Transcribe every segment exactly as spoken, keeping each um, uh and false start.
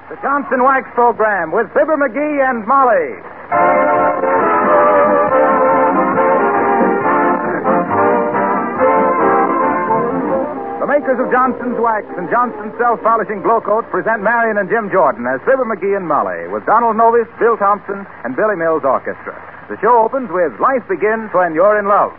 The Johnson Wax Program with Fibber McGee and Molly. The makers of Johnson's Wax and Johnson's Self-Polishing Glow Coat present Marian and Jim Jordan as Fibber McGee and Molly with Donald Novis, Bill Thompson, and Billy Mills Orchestra. The show opens with Life Begins When You're in Love.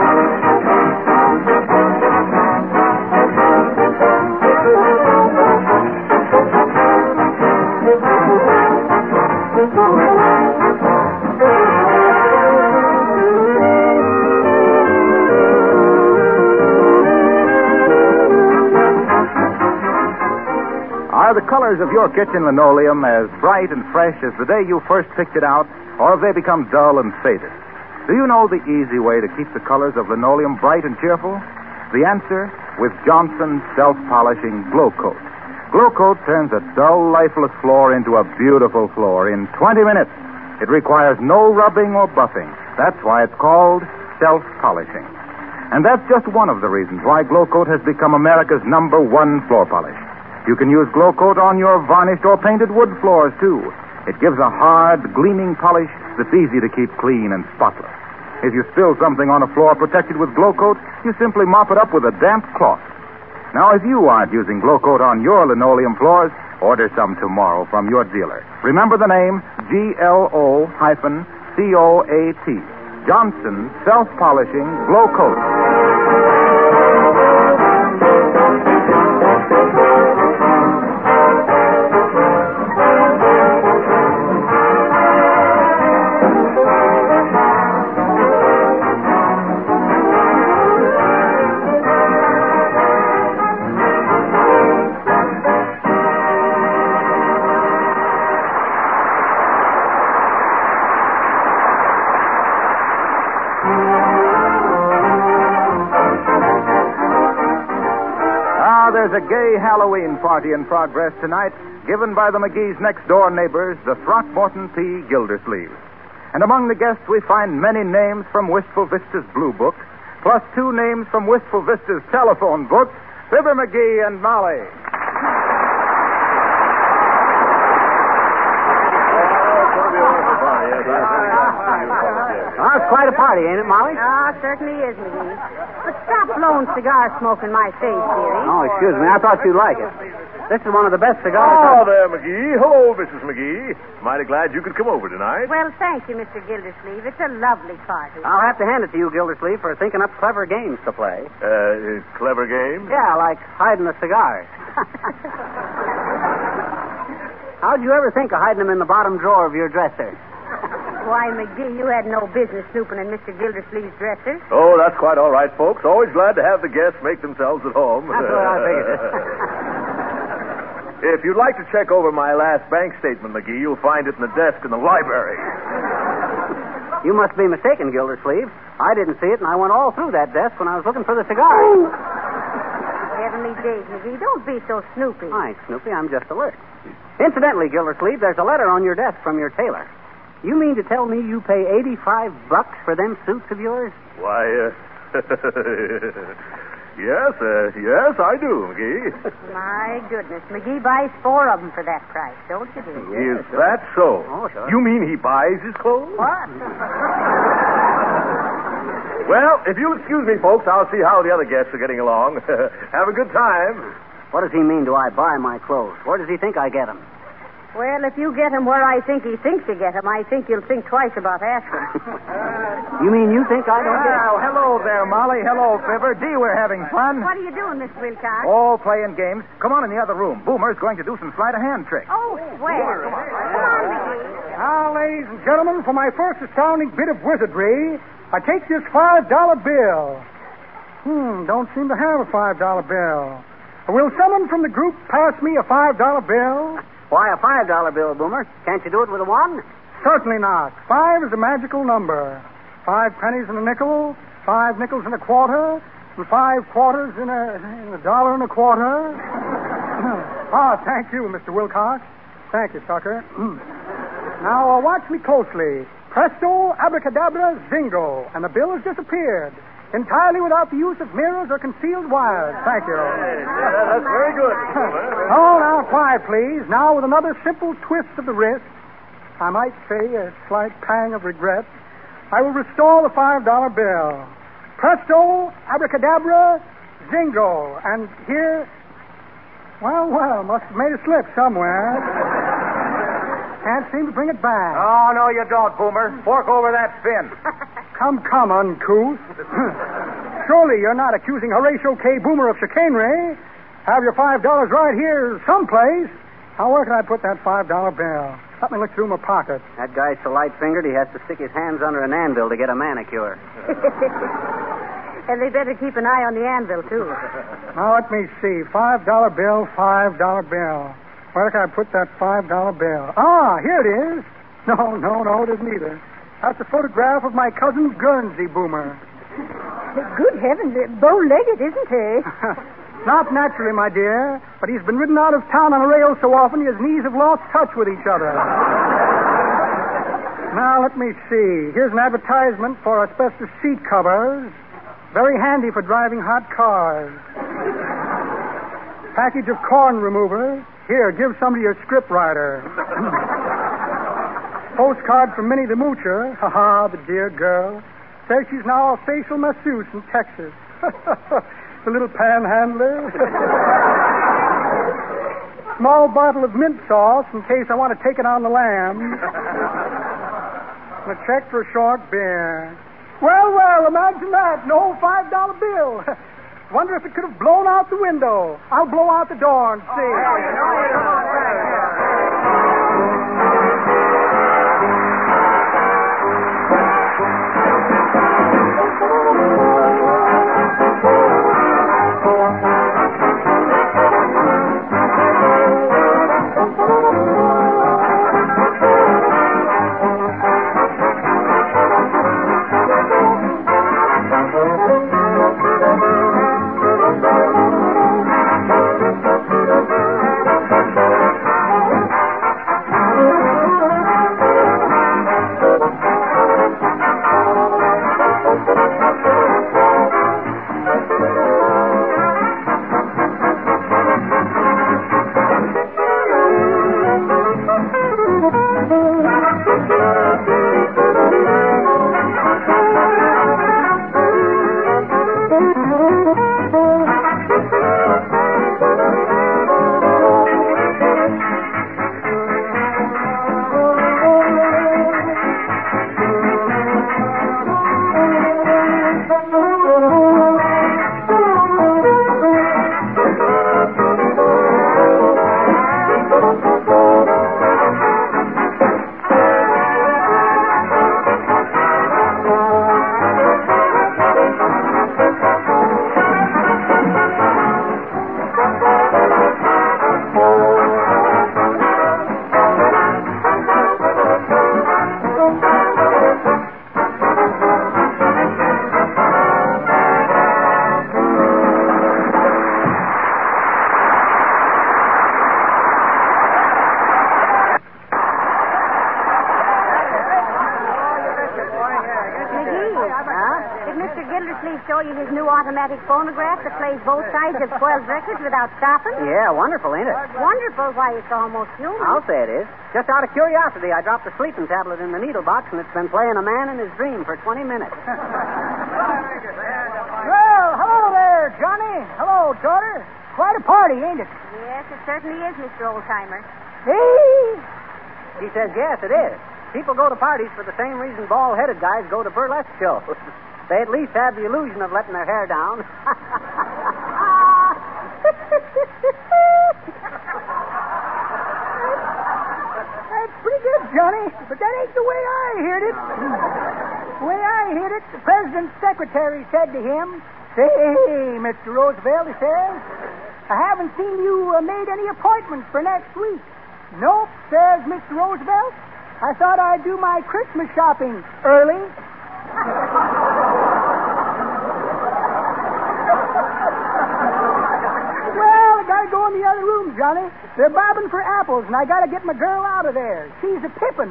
Are the colors of your kitchen linoleum as bright and fresh as the day you first picked it out, or have they become dull and faded? Do you know the easy way to keep the colors of linoleum bright and cheerful? The answer, with Johnson's Self-Polishing Glow Coat. Glow Coat turns a dull, lifeless floor into a beautiful floor in twenty minutes. It requires no rubbing or buffing. That's why it's called self-polishing. And that's just one of the reasons why Glow Coat has become America's number one floor polish. You can use Glow Coat on your varnished or painted wood floors, too. It gives a hard, gleaming polish that's easy to keep clean and spotless. If you spill something on a floor protected with Glow Coat, you simply mop it up with a damp cloth. Now, if you aren't using Glow Coat on your linoleum floors, order some tomorrow from your dealer. Remember the name G L O C O A T. Johnson Self-Polishing Glow Coat. There's a gay Halloween party in progress tonight, given by the McGee's next-door neighbors, the Throckmorton P. Gildersleeve. And among the guests, we find many names from Wistful Vista's Blue Book, plus two names from Wistful Vista's telephone book, Fibber McGee and Molly. Well, it's quite a party, ain't it, Molly? Ah, it certainly is, McGee. But stop blowing cigar smoke in my face, dearie. Oh, excuse me. I thought you'd like it. This is one of the best cigars. Oh, there, McGee. Hello, Missus McGee. Mighty glad you could come over tonight. Well, thank you, Mister Gildersleeve. It's a lovely party. I'll have to hand it to you, Gildersleeve, for thinking up clever games to play. Uh, clever game? Yeah, like hiding the cigars. How'd you ever think of hiding them in the bottom drawer of your dresser? Why, McGee, you had no business snooping in Mister Gildersleeve's dresser. Oh, that's quite all right, folks. Always glad to have the guests make themselves at home. That's what I figured. If you'd like to check over my last bank statement, McGee, you'll find it in the desk in the library. You must be mistaken, Gildersleeve. I didn't see it, and I went all through that desk when I was looking for the cigars. Heavenly days, McGee. Don't be so snoopy. I ain't Snoopy. I'm just alert. Incidentally, Gildersleeve, there's a letter on your desk from your tailor. You mean to tell me you pay eighty-five bucks for them suits of yours? Why, uh... yes, uh, yes, I do, McGee. My goodness. McGee buys four of them for that price, don't you, dear? Is that so? Oh, sure. You mean he buys his clothes? What? Well, if you'll excuse me, folks, I'll see how the other guests are getting along. Have a good time. What does he mean, do I buy my clothes? Where does he think I get them? Well, if you get him where I think he thinks you get him, I think you'll think twice about asking. You mean you think I don't get Well, hello there, Molly. Hello, Fibber. Gee, we're having fun. What are you doing, Miss Wilcox? All playing games. Come on in the other room. Boomer's going to do some sleight-of-hand tricks. Oh, swell. Come on, McGee. Now, ladies and gentlemen, for my first astounding bit of wizardry, I take this five dollar bill. Hmm, don't seem to have a five dollar bill. Will someone from the group pass me a five dollar bill? Why, a five dollar bill, Boomer. Can't you do it with a one? Certainly not. Five is a magical number. Five pennies and a nickel, five nickels and a quarter, and five quarters in a, in a dollar and a quarter. Ah, thank you, Mister Wilcox. Thank you, sucker. Now, uh, watch me closely. Presto, abracadabra, zingo, and the bill has disappeared. entirely without the use of mirrors or concealed wires. Thank you. Hey, yeah, that's very good. Oh, now, quiet, please. Now, with another simple twist of the wrist, I might say a slight pang of regret, I will restore the five dollar bill. Presto, abracadabra, zingo. And here, well, well, must have made a slip somewhere. Can't seem to bring it back. Oh, no, you don't, Boomer. Fork over that fin. Come, come, uncouth. Surely you're not accusing Horatio K. Boomer of chicanery. Have your five dollars right here someplace. Now, where can I put that five dollar bill? Let me look through my pocket. That guy's so light-fingered he has to stick his hands under an anvil to get a manicure. And they better keep an eye on the anvil, too. Now, let me see. five dollar bill, five dollar bill. Where can I put that five dollar bill? Ah, here it is. No, no, no, it isn't either. That's a photograph of my cousin Guernsey Boomer. Good heavens, bow-legged, isn't he? Not naturally, my dear, but he's been ridden out of town on a rail so often his knees have lost touch with each other. Now, let me see. Here's an advertisement for asbestos seat covers. Very handy for driving hot cars. Package of corn remover. Here, give some to your scriptwriter. Postcard from Minnie the Moocher. Ha ha, the dear girl. Says she's now a facial masseuse in Texas. The little panhandler. Small bottle of mint sauce in case I want to take it on the lamb. And a check for a short beer. Well, well, imagine that. No five dollar bill. Wonder if it could have blown out the window. I'll blow out the door and see. Gildersleeve show you his new automatic phonograph that plays both sides of twelve records without stopping? Yeah, wonderful, ain't it? Wonderful. Why, it's almost human. I'll say it is. Just out of curiosity, I dropped the sleeping tablet in the needle box, and it's been playing A Man in His Dream for twenty minutes. Well, hello there, Johnny. Hello, daughter. Quite a party, ain't it? Yes, it certainly is, Mister Oldtimer. Hey! He says, yes, it is. People go to parties for the same reason bald-headed guys go to burlesque shows. They at least have the illusion of letting their hair down. That's pretty good, Johnny, but that ain't the way I heard it. The way I heard it, the president's secretary said to him, "Say, Mister Roosevelt," he says, "I haven't seen you uh, made any appointments for next week." "Nope," says Mister Roosevelt. "I thought I'd do my Christmas shopping early." Well, I gotta go in the other room, Johnny. They're bobbing for apples, and I gotta get my girl out of there. She's a pippin'.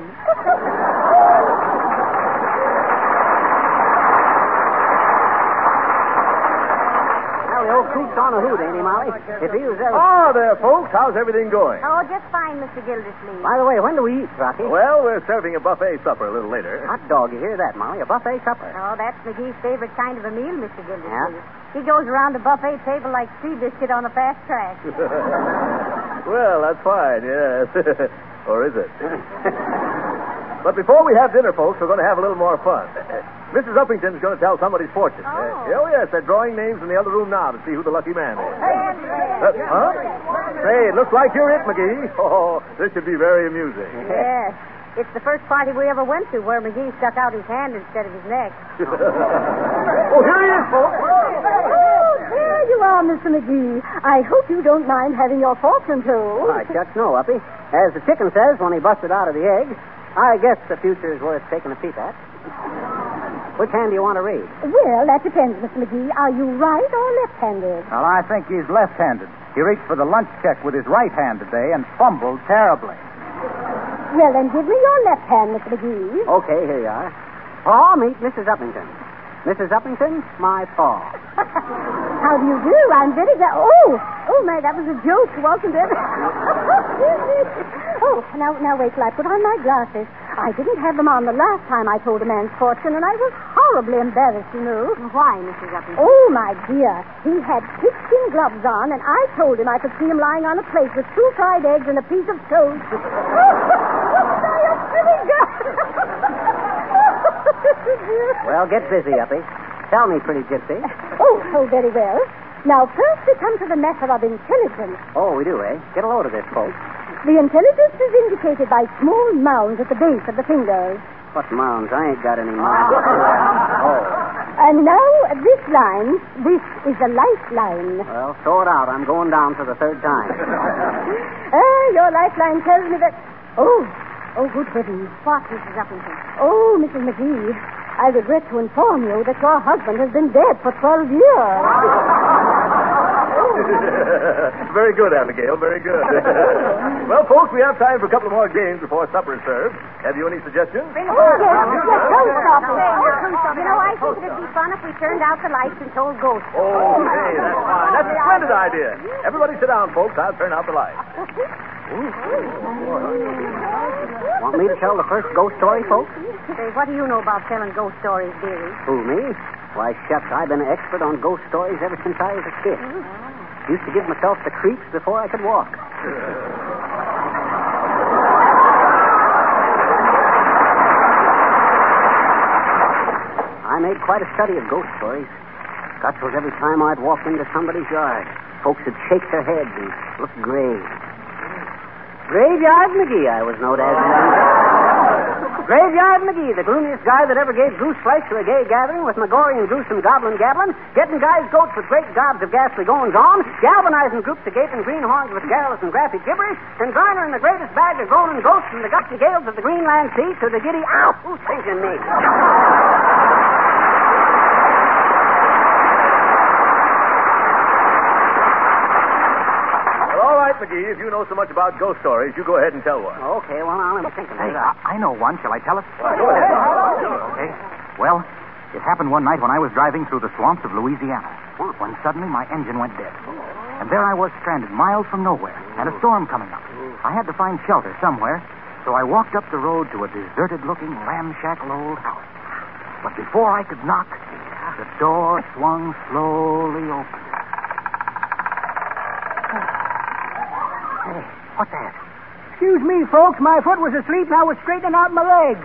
the old coop's on a hoot, ain't he, Molly? If he was ever... Ah, there, folks. How's everything going? Oh, just fine, Mister Gildersleeve. By the way, when do we eat, Rocky? Well, we're serving a buffet supper a little later. Hot dog, you hear that, Molly? A buffet supper. Oh, that's McGee's favorite kind of a meal, Mister Gildersleeve. Yeah? He goes around the buffet table like sea biscuit on a fast track. Well, that's fine, yes. Or is it? But before we have dinner, folks, we're going to have a little more fun. Missus Uppington's going to tell somebody's fortune. Oh. Uh, oh, yes, they're drawing names in the other room now to see who the lucky man is. Uh, huh? Say, it looks like you're it, McGee. Oh, this should be very amusing. Yes. It's the first party we ever went to where McGee stuck out his hand instead of his neck. Oh, here he is, folks. Oh, there you are, Mister McGee. I hope you don't mind having your fortune told. Why, shucks, no, Uppy. As the chicken says when he busted out of the egg, I guess the future is worth taking a peep at. Which hand do you want to read? Well, that depends, Mister McGee. Are you right or left-handed? Well, I think he's left-handed. He reached for the lunch check with his right hand today and fumbled terribly. Well, then give me your left hand, Mister McGee. Okay, here you are. Paw, meet Missus Uppington. Missus Uppington, my paw. How do you do? I'm very glad. Oh, oh, my, that was a joke, wasn't it? Oh, now, now wait till I put on my glasses. I didn't have them on the last time I told a man's fortune, and I was horribly embarrassed, you know. Why, Missus Uppington? Oh, my dear. He had pigskin gloves on, and I told him I could see him lying on a plate with two fried eggs and a piece of toast. Well, get busy, Uppy. Tell me, pretty gypsy. Oh, oh, very well. Now, first we come to the matter of intelligence. Oh, we do, eh? Get a load of this, folks. The intelligence is indicated by small mounds at the base of the fingers. What mounds? I ain't got any mounds. Oh. And now, this line, this is a lifeline. Well, throw it out. I'm going down for the third time. Ah, your lifeline tells me that... Oh, oh, good heavens. What, Missus Uppington? Oh, Missus McGee, I regret to inform you that your husband has been dead for twelve years. Very good, Abigail, very good. Well, folks, we have time for a couple more games before supper is served. Have you any suggestions? Oh, yes, yes, don't stop me. You know, I think it'd be fun if we turned out the lights and told ghost stories. Oh, hey, that's fine. That's a splendid idea. Everybody sit down, folks. I'll turn out the lights. Want me to tell the first ghost story, folks? Say, what do you know about telling ghost stories, dearie? Who, me? Why, shucks, I've been an expert on ghost stories ever since I was a kid. Used to give myself the creeps before I could walk. I made quite a study of ghost stories. Got so every time I'd walk into somebody's yard, folks would shake their heads and look grave. Graveyard McGee, I was known as. Graveyard McGee, the gloomiest guy that ever gave goose flesh to a gay gathering with Magorian gruesome goblin gabbling, getting guys' goats with great gobs of ghastly goings-on, galvanizing groups of gaping greenhorns with garrulous and graphic gibberish, and garnering the greatest bag of groaning ghosts from the gusty gales of the Greenland Sea to the giddy... Ow! Who's thinking me? McGee, if you know so much about ghost stories, you go ahead and tell one. Okay, well, I'll let me think of Hey, it. I, I know one. Shall I tell it? Well, go ahead. Okay. Well, it happened one night when I was driving through the swamps of Louisiana, when suddenly my engine went dead. And there I was stranded miles from nowhere, and a storm coming up. I had to find shelter somewhere, so I walked up the road to a deserted-looking, ramshackle old house. But before I could knock, the door swung slowly open. Hey, what's that? Excuse me, folks. My foot was asleep and I was straightening out my legs.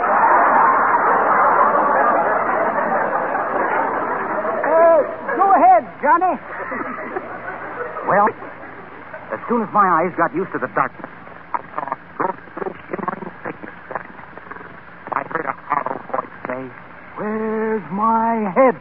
uh, go ahead, Johnny. Well, as soon as my eyes got used to the darkness, I saw a ghostly, shimmering figure standing. I heard a hollow voice say, "Where's my head?"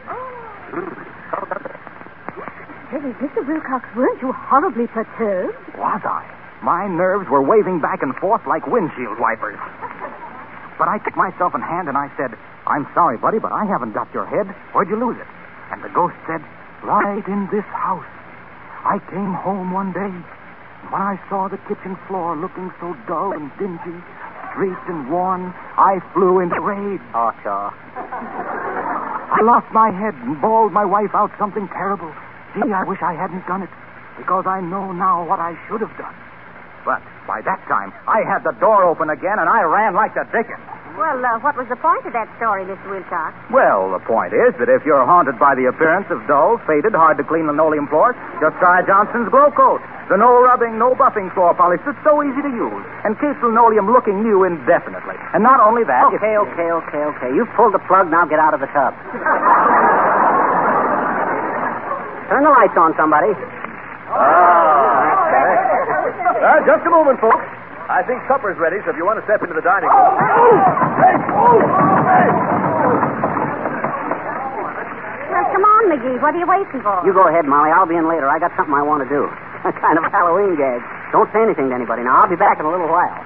Hey, Mister Wilcox, weren't you horribly perturbed? Was I? My nerves were waving back and forth like windshield wipers. But I took myself in hand and I said, "I'm sorry, buddy, but I haven't got your head. Where'd you lose it?" And the ghost said, "Right in this house. I came home one day, and when I saw the kitchen floor looking so dull and dingy, streaked and worn, I flew into rage. Oh, Shaw. I lost my head and bawled my wife out something terrible. Gee, I wish I hadn't done it, because I know now what I should have done. But by that time, I had the door open again, and I ran like the dickens. Well, uh, what was the point of that story, Mister Wilcox? Well, the point is that if you're haunted by the appearance of dull, faded, hard-to-clean linoleum floors, just try Johnson's Glow Coat. The no-rubbing, no-buffing floor polish that's so easy to use and keeps linoleum looking new indefinitely. And not only that... Okay, if... okay, okay, okay. You've pulled the plug, now get out of the tub. Turn the lights on, somebody. Oh, that's better. Uh, just a moment, folks. I think supper's ready, so if you want to step into the dining room... Well, come on, McGee. What are you waiting for? You go ahead, Molly. I'll be in later. I got something I want to do. A kind of Halloween gag. Don't say anything to anybody. Now, I'll be back in a little while.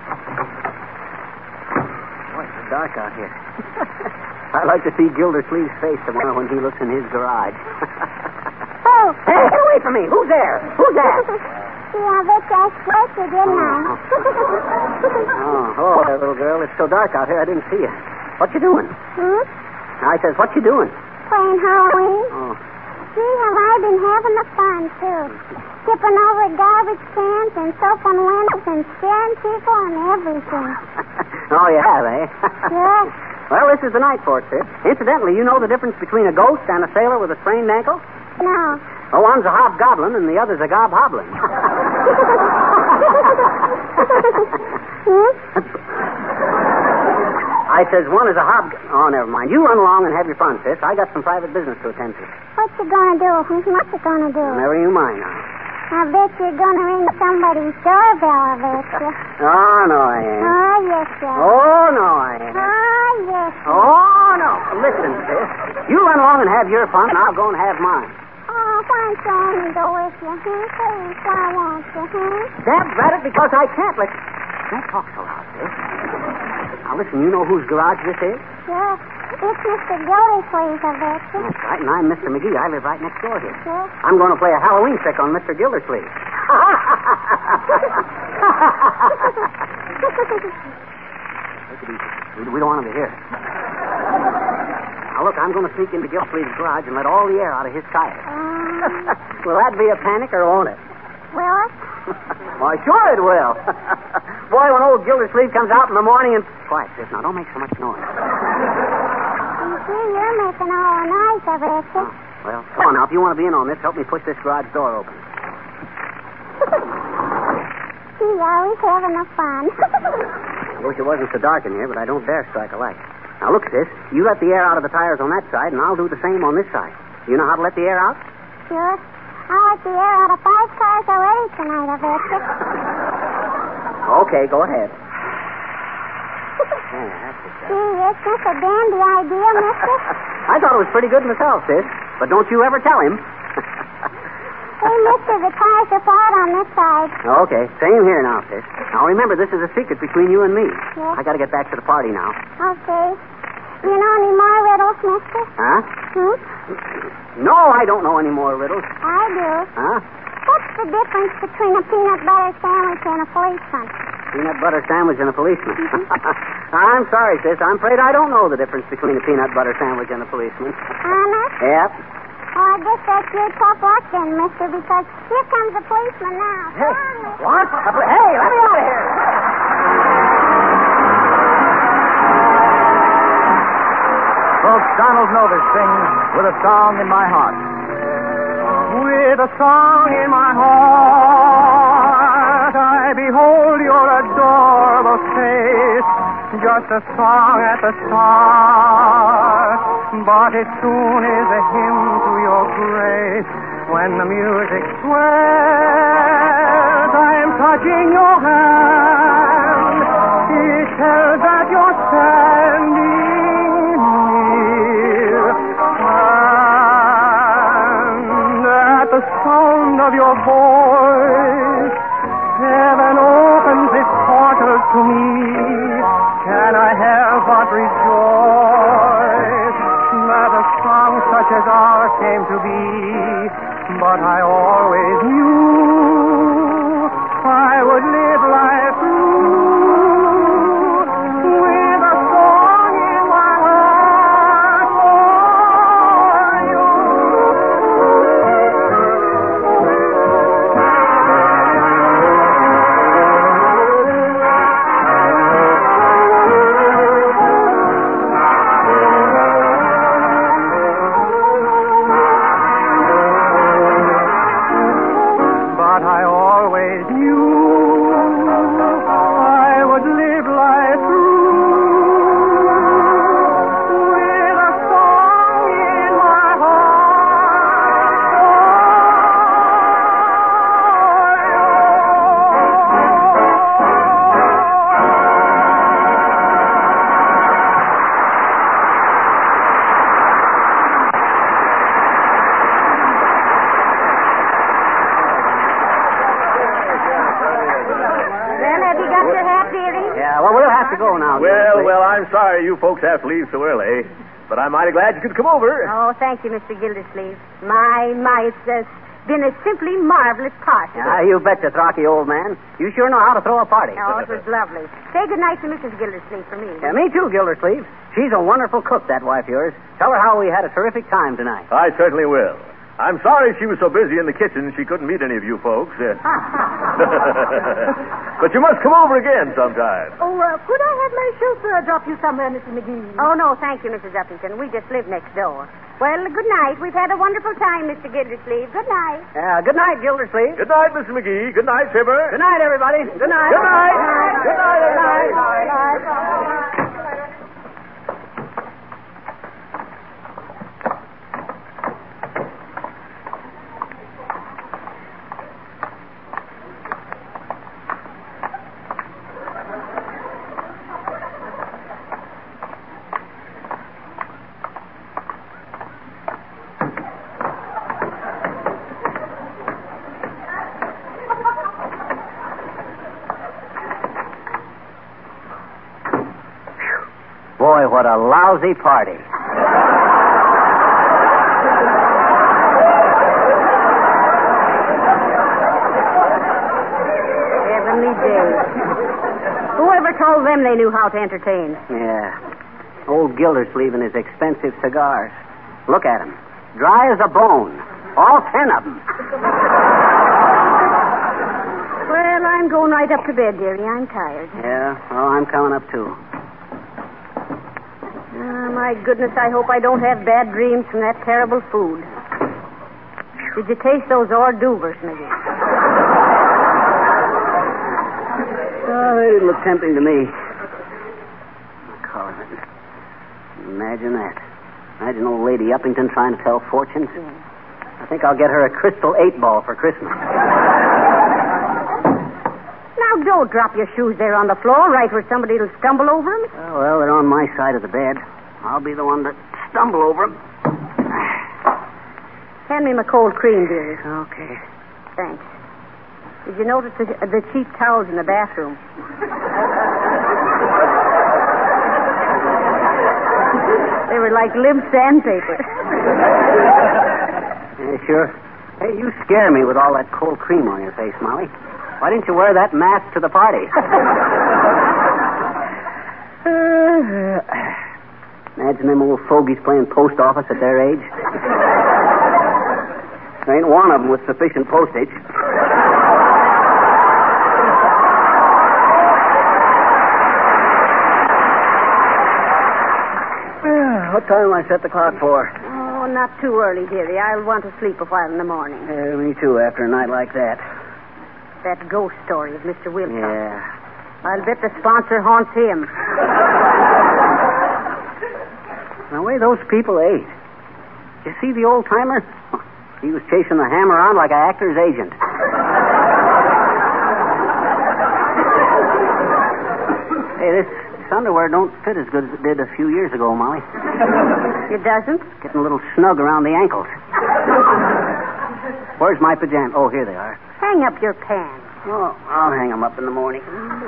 Boy, it's so dark out here. I'd like to see Gildersleeve's face tomorrow when he looks in his garage. Oh! Hey, get away from me! Who's there? Who's that? Yeah, but I spoke you, didn't I? Oh, oh, there, little girl. It's so dark out here, I didn't see you. What you doing? Hmm? I says, what you doing? Playing Halloween. Oh. Gee, have I been having the fun, too. Skipping over garbage cans and soap on windows and scaring people and everything. Oh, you have, eh? Yeah. Well, this is the night for it, sis. Incidentally, you know the difference between a ghost and a sailor with a sprained ankle? No. Well, one's a hobgoblin and the other's a gobhoblin. Hmm? I says one is a hob... Oh, never mind. You run along and have your fun, sis. I got some private business to attend to. What you gonna do? What you gonna do? Never you mind now. I bet you're gonna ring somebody's doorbell, I bet you. Oh, no, I ain't. Oh, yes, you are. Oh, no, I ain't. Oh, yes. you are. Oh, no. Listen, sis. You run along and have your fun, and I'll go and have mine. Oh, why don't you let me go with you, huh? Please, why won't you, huh? That's right, it because I can't let... Don't talk so loud, sis. Now, listen, you know whose garage this is? Yeah. It's Mister Gildersleeve, I bet you. That's right, and I'm Mister McGee. I live right next door here. Yeah. I'm going to play a Halloween trick on Mister Gildersleeve. Take it easy. We, we don't want him to hear. Now, look, I'm going to sneak into Gildersleeve's garage and let all the air out of his tires. Um, Will that be a panic or won't it? will it? Why, sure it will. Boy, when old Gildersleeve comes out in the morning and... Quiet, sis. Now, don't make so much noise. Gee, you're making all the noise, I bet you. Oh, well, come on now. If you want to be in on this, help me push this garage door open. Gee, always having a fun. I wish it wasn't so dark in here, but I don't dare strike a light. Now, look at this. You let the air out of the tires on that side, and I'll do the same on this side. You know how to let the air out? Sure. I'll let the air out of five cars already tonight, I bet you. Okay, go ahead. Yeah, that's it. Gee, isn't this a dandy idea, mister? I thought it was pretty good myself, sis. But don't you ever tell him. Hey, mister, the tires are flat on this side. Okay, same here now, sis. Now, remember, this is a secret between you and me. Yeah. I got to get back to the party now. Okay. You know any more riddles, mister? Huh? Hmm? No, I don't know any more riddles. I do. Huh? What's the difference between a peanut butter sandwich and a policeman? Peanut butter sandwich and a policeman. I'm sorry, sis. I'm afraid I don't know the difference between a peanut butter sandwich and a policeman. Honest? Yep. Oh, I guess that's your tough luck then, mister, because here comes the policeman now. Hey, Come on, mister. what? Hey, let me out of here. Folks, Donald Novis sings With a Song in My Heart. With a song in my heart, I behold your adorable face. Just a song at the start, but it soon is a hymn to your grace. When the music swells, I am touching your hand. It tells that you're standing near. And at the sound of your voice, heaven opens its portals to me. Can I help but rejoice that a song such as ours came to be? But I always knew I would live life through with a song in my heart for you. I'm sorry you folks have to leave so early, but I'm mighty glad you could come over. Oh, thank you, Mister Gildersleeve. My, my, it's uh, been a simply marvelous party. Ah, you betcha, Throcky, old man. You sure know how to throw a party. Oh, it was lovely. Say good night to Missus Gildersleeve for me. Yeah, me too, Gildersleeve. She's a wonderful cook, that wife of yours. Tell her how we had a terrific time tonight. I certainly will. I'm sorry she was so busy in the kitchen she couldn't meet any of you folks. Uh, but you must come over again sometime. Oh, uh, could I have my chauffeur drop you somewhere, Missus McGee? Oh, no, thank you, Missus Uppington. We just live next door. Well, good night. We've had a wonderful time, Mister Gildersleeve. Good night. Uh, good night, Gildersleeve. Good night, Mister McGee. Good night, Fibber. Good night, everybody. Good night. Good night. Good night, everybody. Good night. Good night. Boy, what a lousy party. Heavenly days. Whoever told them they knew how to entertain? Yeah. Old Gildersleeve and his expensive cigars. Look at him. Dry as a bone. All ten of them. Well, I'm going right up to bed, dearie. I'm tired. Yeah, well, I'm coming up, too. Oh, my goodness, I hope I don't have bad dreams from that terrible food. Did you taste those hors d'oeuvres, McGee? Oh, they didn't look tempting to me. Collar. Imagine that. Imagine old Lady Uppington trying to tell fortunes. I think I'll get her a crystal eight ball for Christmas. Now, don't drop your shoes there on the floor, right where somebody will stumble over them. Oh, well, they're on my side of the bed. I'll be the one to stumble over them. Hand me my cold cream, dearie. Okay. Thanks. Did you notice the, the cheap towels in the bathroom? They were like limp sandpaper. Yeah, sure. Hey, you scare me with all that cold cream on your face, Molly. Why didn't you wear that mask to the party? Imagine them old fogies playing post office at their age. There ain't one of them with sufficient postage. What time I set the clock for? Oh, not too early, dearie. I'll want to sleep a while in the morning. Yeah, me too, after a night like that. That ghost story of Mister Wilcox. Yeah. I'll bet the sponsor haunts him. The way those people ate. You see the old timer? He was chasing the ham around like an actor's agent. Hey, this underwear don't fit as good as it did a few years ago, Molly. It doesn't? Getting a little snug around the ankles. Where's my pajamas? Oh, here they are. Hang up your pants. Oh, I'll hang them up in the morning.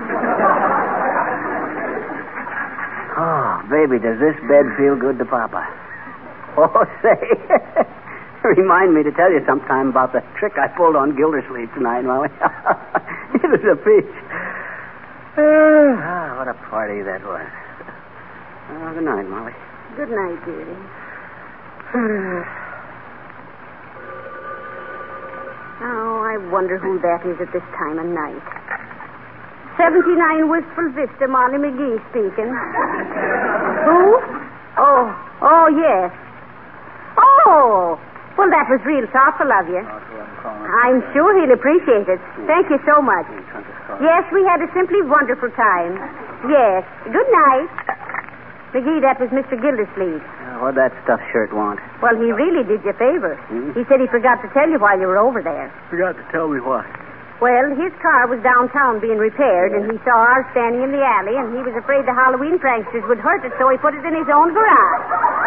Oh, baby, does this bed feel good to Papa? Oh, say. Remind me to tell you sometime about the trick I pulled on Gildersleeve tonight, Molly. It was a peach. Ah, what a party that was. Oh, good night, Molly. Good night, dearie. Oh, I wonder who that is at this time of night. seventy-nine Wistful Vista, Molly McGee speaking. Who? Oh, oh, yes. Oh, well, that was real thoughtful of you. I'm sure he'll appreciate it. Thank you so much. Yes, we had a simply wonderful time. Yes. Good night. McGee, that was Mister Gildersleeve. Uh, what'd that stuffed shirt want? Well, he really did you a favor. Hmm? He said he forgot to tell you while you were over there. Forgot to tell me what? Well, his car was downtown being repaired, and he saw ours standing in the alley, and he was afraid the Halloween pranksters would hurt it, so he put it in his own garage.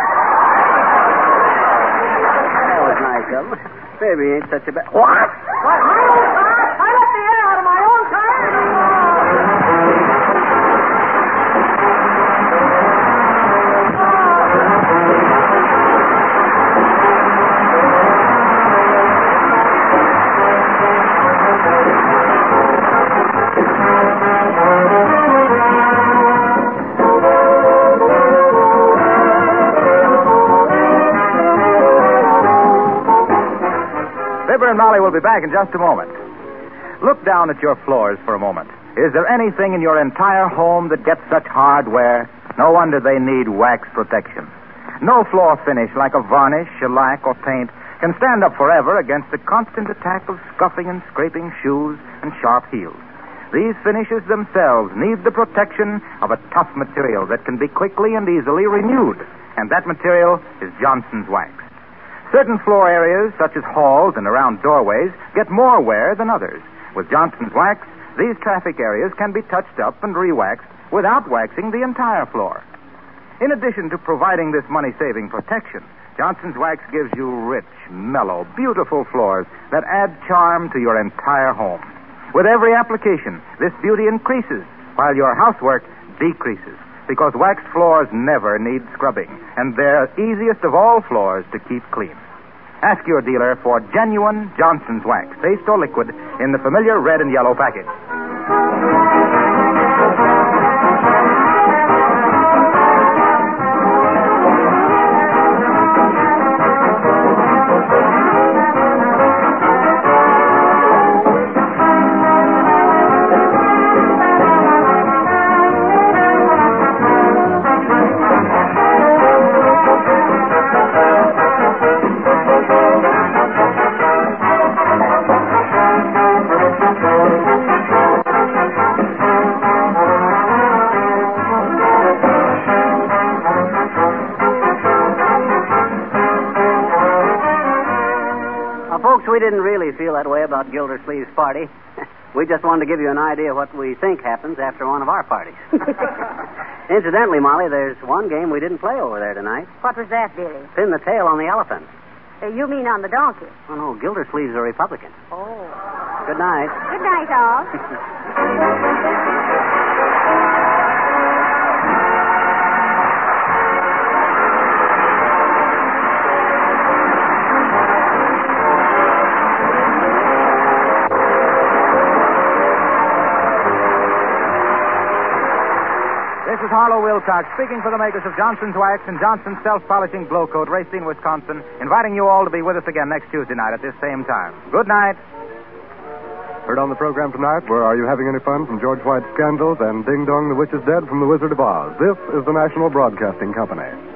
That was nice of him. Maybe he ain't such a bad... What? What? My own car? I let the air out of my own car. and Molly will be back in just a moment. Look down at your floors for a moment. Is there anything in your entire home that gets such hard wear? No wonder they need wax protection. No floor finish like a varnish, shellac, or paint can stand up forever against the constant attack of scuffing and scraping shoes and sharp heels. These finishes themselves need the protection of a tough material that can be quickly and easily renewed, and that material is Johnson's Wax. Certain floor areas, such as halls and around doorways, get more wear than others. With Johnson's Wax, these traffic areas can be touched up and re-waxed without waxing the entire floor. In addition to providing this money-saving protection, Johnson's Wax gives you rich, mellow, beautiful floors that add charm to your entire home. With every application, this beauty increases while your housework decreases, because waxed floors never need scrubbing, and they're easiest of all floors to keep clean. Ask your dealer for genuine Johnson's Wax, paste or liquid, in the familiar red and yellow package. We didn't really feel that way about Gildersleeve's party. We just wanted to give you an idea of what we think happens after one of our parties. Incidentally, Molly, there's one game we didn't play over there tonight. What was that, Billy? Pin the tail on the elephant. Uh, you mean on the donkey? Oh, no, Gildersleeve's a Republican. Oh. Good night. Good night, all. This is Harlow Wilcox speaking for the makers of Johnson's Wax and Johnson's Self-Polishing Glow Coat, Racine, Wisconsin, inviting you all to be with us again next Tuesday night at this same time. Good night. Heard on the program tonight were Are You Having Any Fun from George White's Scandals and Ding Dong the Witch is Dead from The Wizard of Oz. This is the National Broadcasting Company.